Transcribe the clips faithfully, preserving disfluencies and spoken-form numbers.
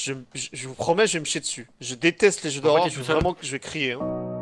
Je, je, je vous promets, je vais me chier dessus. Je déteste les jeux Pourquoi d'horreur, t'es je tout veux seul vraiment que je vais crier. Hein.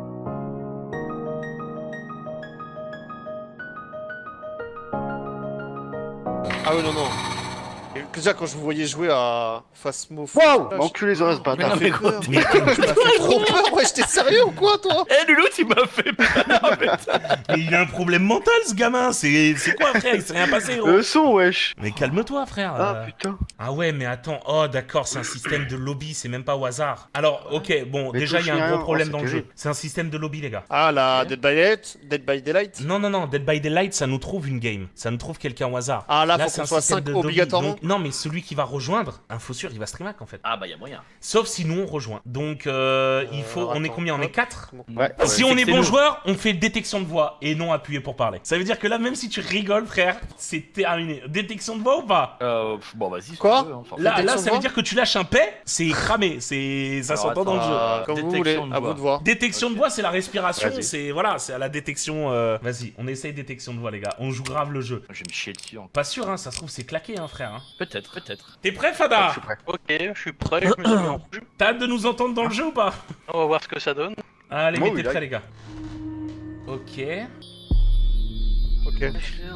Ah oui, non, non. Et déjà, quand je vous voyais jouer à Phasmo... Waouh, Là, enculé, les oreilles, je- ce Mais non, bâtard. mais fait gros, peur. tu Tu m'as fait trop peur, ouais, j'étais sérieux ou quoi, toi? Eh, Loulou, tu m'as fait peur, putain. Mais il a un problème mental, ce gamin. C'est c'est quoi, frère? Il s'est rien passé, gros. Le son, wesh. Mais calme-toi, frère. Ah, euh. putain. Ah ouais, mais attends. Oh, d'accord, c'est un système de lobby, c'est même pas au hasard. Alors, ok, bon, Mais déjà, il y a touche un rien. gros problème Oh, c'est dans le jeu. terrible. C'est un système de lobby, les gars. Ah, la Dead by Daylight, Dead by Daylight. Non, non, non, Dead by Daylight, ça nous trouve une game. Ça nous trouve quelqu'un au hasard. Ah, là, faut c'est qu'on un soit système cinq de lobby. obligatoirement. Donc, non, mais celui qui va rejoindre, un faux sûr, il va streamac en fait. Ah bah y'a moyen. Sauf si nous on rejoint. Donc, euh, il Euh, faut. On est attends, combien? On est hop. quatre. Ouais, Si ouais. on est c'est bon nous. joueur, on fait détection de voix et non appuyer pour parler. Ça veut dire que là, même si tu rigoles, frère, c'est terminé. Détection de voix ou pas? Euh, pff, bon vas-y. si Quoi tu veux, hein, enfin. Là, là, Détection de ça veut voix dire que tu lâches un paix, c'est cramé, c'est ça Alors, s'entend dans le jeu. attends, Ah, comme vous détection voulez, de à voix. vous de voir. Détection Ok. de voix, c'est la respiration, Vas-y. c'est voilà, c'est à la détection. euh, Vas-y, on essaye détection de voix, les gars. On joue grave le jeu. Je vais me chier dessus. hein. Pas sûr, hein, ça se trouve c'est claqué, hein, frère. Hein. Peut-être, peut-être. T'es prêt, Je Fada? suis prêt. Ok, je suis prêt, je me suis mis en rouge. T'as hâte de nous entendre dans le jeu ou pas? On va voir ce que ça donne. Allez, Moi, mettez oui, prêts, là. les gars. Ok. Ok.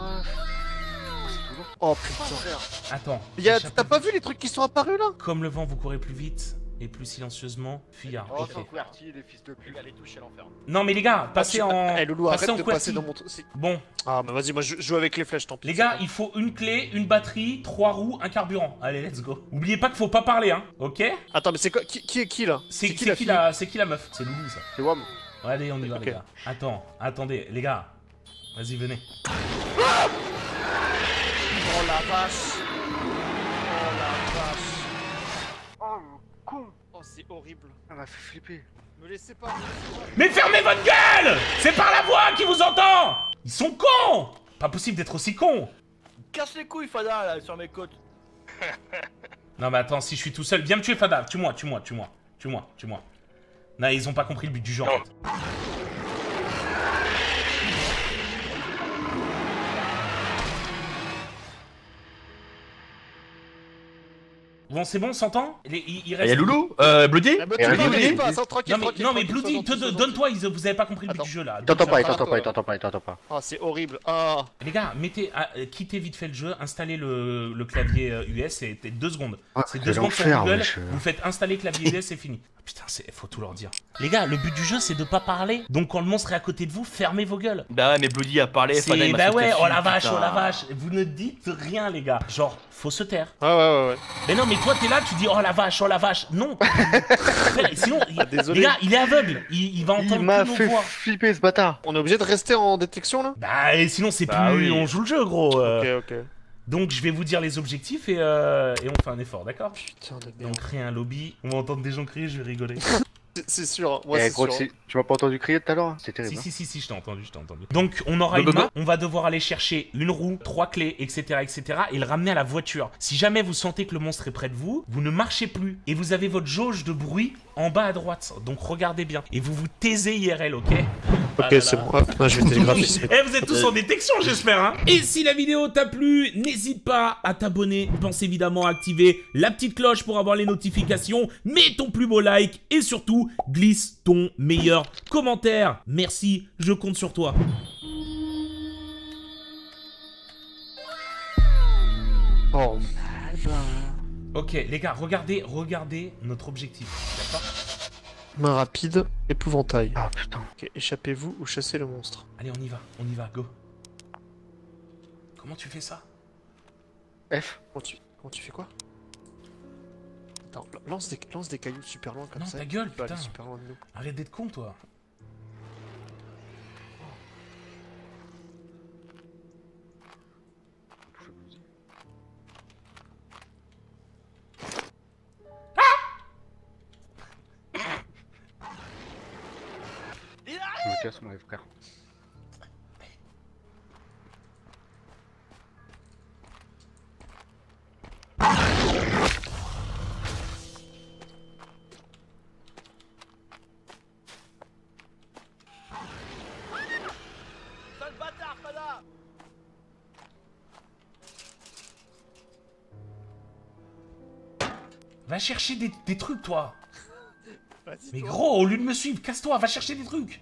Oh putain. Attends. Y a- Échappez- T'as pas vu les trucs qui sont apparus là? Comme le vent, vous courez plus vite et plus silencieusement. Fuyard. Oh, Ok. sans couverture, les fils de pute. Les gars, les touches, elle enferme. Non, mais les gars, passez Ah, tu- en. Eh Loulou, passez arrête en de passer QWERTY. dans mon truc. C'est- Bon, Ah, bah vas-y, moi je je joue avec les flèches, tant pis. les gars, il faut une clé, une batterie, trois roues, un carburant. Allez, let's go. Oubliez pas qu'il faut pas parler, hein. Ok? Attends, mais c'est quoi qui, qui est qui là? C'est qui qui, la qui fille la, c'est qui la meuf? C'est Loulou, ça. C'est Wam. Allez, on y va, Ok. les gars. Attends, attendez, les gars. Vas-y, venez. Oh la vache. Oh la vache. Oh, con. Oh, c'est horrible. Ça m'a fait flipper. Me laissez pas. me laissez pas. Mais fermez votre gueule! C'est par la voix qui vous entend! Ils sont cons! Pas possible d'être aussi cons! Casse les couilles, Fada, là, sur mes côtes. Non mais attends, si je suis tout seul, viens me tuer Fada, tue-moi, tue-moi, tue-moi, tue-moi, tue-moi. Non, ils ont pas compris le but du jeu en fait. Bon, c'est bon, on s'entend? Il, il- il reste... Y'a Loulou Euh, Bloody Ah, bah, Et tu Bloody, peux, me laisser Bloody. pas, ça, tranquille, Non mais, tranquille, non, mais tranquille, Bloody, sois te- gentil, sois donne-toi, ils- vous avez pas compris le but Attends. du jeu là. Il t'entend pas, il Ah, t'entend pas, il toi. t'entend pas, il t'entend pas. Ah, c'est horrible. Ah. Les gars, mettez, ah, euh, quittez vite fait le jeu, installez le, le clavier euh, U S, c'est deux secondes. Ah, C'est deux quel secondes sur enfer, Google, wesh. vous faites installer clavier U S, c'est fini. Ah, putain, c'est, faut tout leur dire. Les gars, le but du jeu, c'est de pas parler. Donc quand le monstre est à côté de vous, fermez vos gueules. Bah ouais, mais Bloody a parlé, Fada, C'est, il m'a bah sauté ouais, dessus, oh la vache, putain. oh la vache. Vous ne dites rien, les gars. Genre, faut se taire. Ouais, ouais, ouais, ouais. Mais non, mais toi, t'es là, tu dis, oh la vache, oh la vache. Non. Frère, sinon, il- Ah, désolé. les gars, il est aveugle. Il, il va entendre Il m'a que nos fait voix. flipper, ce bâtard. On est obligé de rester en détection là? Bah, et sinon, c'est Bah plus. oui. On joue le jeu, gros. euh. Ok, ok. Donc, je vais vous dire les objectifs et, euh, et on fait un effort, d'accord? Putain de Donc, merde. créer un lobby. On va entendre des gens crier, je vais rigoler. C'est- C'est sûr, hein. moi Eh, c'est gros, sûr. c'est- tu m'as pas entendu crier tout à l'heure? C'est Si, terrible. hein. si, si, si, je t'ai entendu, je t'ai entendu. Donc, on aura Go, une go, map, go. on va devoir aller chercher une roue, trois clés, et cetera, et cetera, et le ramener à la voiture. Si jamais vous sentez que le monstre est près de vous, vous ne marchez plus, et vous avez votre jauge de bruit en bas à droite. Donc, regardez bien. Et vous vous taisez I R L, ok? Ok, Ah là c'est là. bon. Hop, non, je vais télégraphier. Eh, vous êtes tous en détection, j'espère, hein. Et si la vidéo t'a plu, n'hésite pas à t'abonner. Pense évidemment à activer la petite cloche pour avoir les notifications. Mets ton plus beau like et surtout, glisse ton meilleur commentaire. Merci, je compte sur toi. Oh. Ok, les gars, regardez, regardez notre objectif, d'accord? Main rapide, épouvantail. Ah putain. Ok, échappez-vous ou chassez le monstre. Allez, on y va, on y va, go. Comment tu fais ça? F. Comment tu, comment tu fais quoi? Attends, lance des, lance des cailloux super loin comme Non, ça. ta gueule, il peut aller putain. super loin de nous. Arrête d'être con, toi. Je me casse, mon frère. Sale bâtard, Fada. Va chercher des, des trucs, toi. Vas-y, Mais toi. gros, au lieu de me suivre, casse-toi, va chercher des trucs.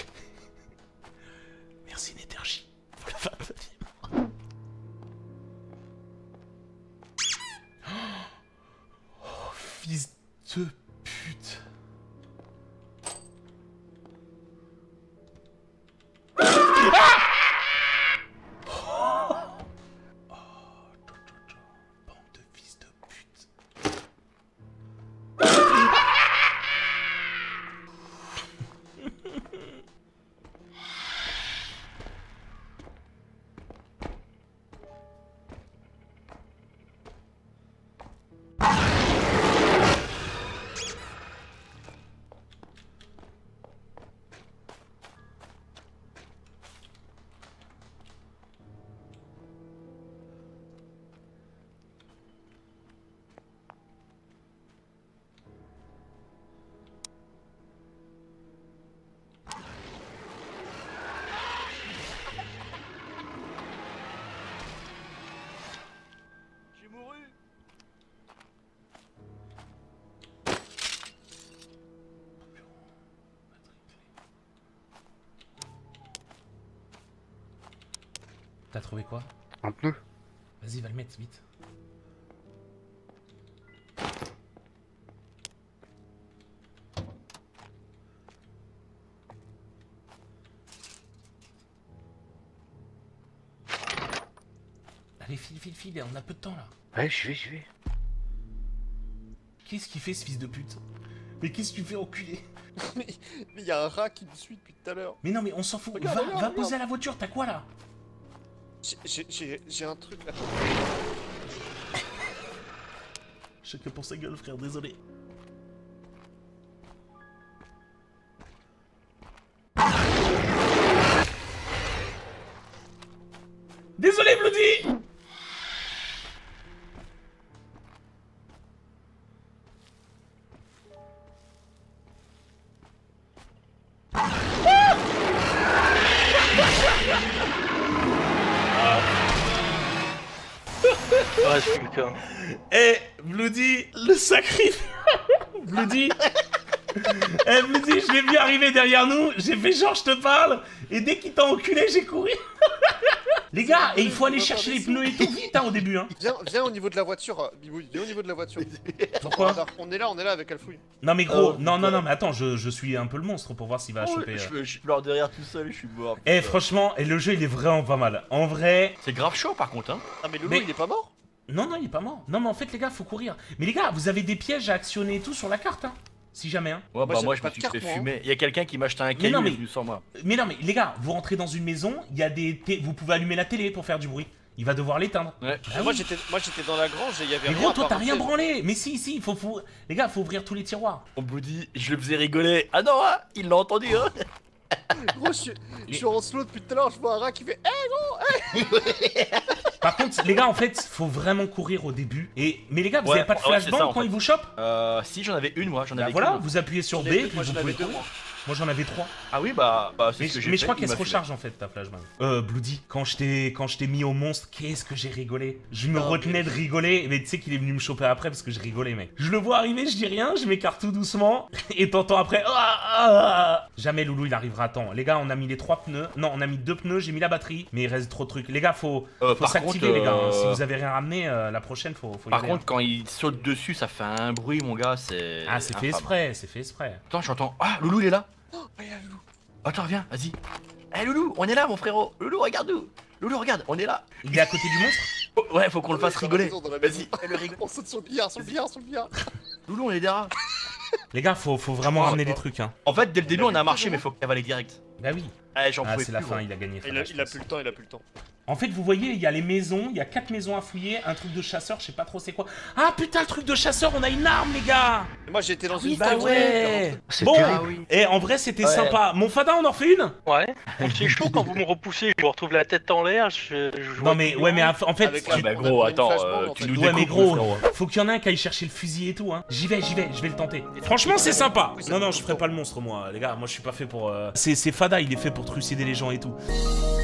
Merci, Nétergie. Oh, fils de pute. J'ai mouru. T'as trouvé quoi? Un pneu. Vas-y, va le mettre vite. Allez, file, file, file, on a peu de temps là. Ouais, j'y vais, j'y vais. Qu'est-ce qu'il fait ce fils de pute? Mais qu'est-ce que tu fais, enculé? Mais il y a un rat qui me suit depuis tout à l'heure. Mais non, mais on s'en fout. Regarde, va regarde, va regarde. poser à la voiture, t'as quoi là? J'ai- J'ai j'ai- j'ai un truc là. Chacun pour sa gueule, frère, désolé. Désolé, Bloody! Ouais, je suis le cas. Eh, Bloody, le sacrifice. Bloody. Eh, Bloody, je l'ai vu arriver derrière nous, j'ai fait genre je te parle, et dès qu'il t'a enculé, j'ai couru. Les gars, et il faut aller chercher les pneus et tout vite hein, au début. Hein. Viens, viens au niveau de la voiture, euh, Bibouille, viens au niveau de la voiture. Pourquoi? On est là, on est là avec Alfouille. Non mais gros, Oh, non, non, putain. non, mais attends, je, je suis un peu le monstre pour voir s'il va Oh, choper. je, euh. me- je pleure derrière tout seul, je suis mort. Eh, putain. franchement, et le jeu il est vraiment pas mal. En vrai, C'est grave chaud par contre, hein. Ah mais Loulou Mais- il est pas mort? non, non, il est pas mort. Non, mais en fait, les gars, faut courir. Mais les gars, vous avez des pièges à actionner et tout sur la carte, hein. Si jamais, hein. Ouais, bah j'avais moi je pas me de suis carte, fait moi, hein. fumer. Il y a quelqu'un qui m'a acheté un Mais caillou non, et mais- est venu sans moi. Mais non, mais les gars, vous rentrez dans une maison, il y a des. té- Vous pouvez allumer la télé pour faire du bruit. Il va devoir l'éteindre. Ouais. Ah Moi oui. j'étais moi j'étais dans la grange et il y avait Mais rien gros, à toi, part t'as un rien piège. branlé. Mais si, si, faut, faut. Les gars, faut ouvrir tous les tiroirs. Mon Bloody, je le faisais rigoler. Ah non, hein, il l'a entendu, hein. Gros je suis, je suis en slow depuis tout à l'heure, je vois un rat qui fait Eh Par contre, les gars, en fait, faut vraiment courir au début. Et mais les gars, vous Ouais, avez pas de ouais, c'est flashbang ça, en quand fait. ils vous chopent? Euh, si j'en avais une, moi, j'en Bah avais voilà, qu'une. vous appuyez sur B, Je l'ai- puis moi, vous j'en avais pouvez deux, courir. moi. Moi, j'en avais trois. Ah oui, bah, bah c'est Mais, ce que j'ai mais fait. je crois il qu'elle se m'a filé. recharge en fait ta flashbang. Euh, Bloody, quand je t'ai quand je t'ai mis au monstre, qu'est-ce que j'ai rigolé. Je me Ah, retenais de rigoler, mais tu sais qu'il est venu me choper après parce que je rigolais, mec. Je le vois arriver, je dis rien, je m'écarte tout doucement, et t'entends après. Ah, ah, ah. Jamais Loulou il arrivera à temps. Les gars, on a mis les trois pneus. Non, on a mis deux pneus, j'ai mis la batterie, mais il reste trop de trucs. Les gars, faut, Euh, faut par s'activer, contre, les gars. hein. Si euh, vous avez rien ramené, euh, la prochaine, faut, faut y Par aller, contre, hein. quand il saute dessus, ça fait un bruit, mon gars, c'est. Ah, c'est fait infâme. exprès, c'est fait exprès. Attends, j'entends. Ah, Loulou, il est là. Oh, regarde, Loulou. Attends, viens, vas-y. Eh, Loulou, on est là, mon frérot. Loulou, regarde-nous. Loulou, regarde, on est là. Il est à côté du monstre? Oh, ouais, faut qu'on le fasse Dans la rigoler. maison, dans la Vas-y. maison. Eh, le rig- On saute sur le billard, sur le billard, sur le billard. Loulou, on est derrière. Les gars, faut, faut vraiment ramener des trucs, hein. En fait, dès le début, on a marché, mais faut cavaler direct. Bah oui. Eh, j'en Ah, pouvais c'est plus. la fin, gros. il a gagné. Il Fada, a, je il a pense. plus le temps, il a plus le temps. En fait, vous voyez, il y a les maisons, il y a quatre maisons à fouiller, un truc de chasseur, je sais pas trop c'est quoi. Ah putain, le truc de chasseur, on a une arme, les gars. Et moi j'étais dans Oui, une bah tente, ouais. C'est Bon, terrible. et en vrai, c'était Ouais. sympa. Mon Fada, on en refait une? Ouais. Bon, c'est chaud quand vous me repoussez, je vous retrouve la tête en l'air. Je, je vois Non mais, tout ouais, mais loin. en fait, Avec tu- la- Ah, bah, on a gros, pris une attends, flashbang, euh, en tu fait. nous ouais, mais découpes, gros, frérot. faut qu'il y en ait un qui aille chercher le fusil et tout, hein. J'y vais, j'y vais, je vais le tenter. Franchement, c'est sympa. Non, non, je ferai pas le monstre, moi, les gars. Moi, je suis pas fait pour. euh, C'est c'est Fada, il est fait pour trucider les gens et tout.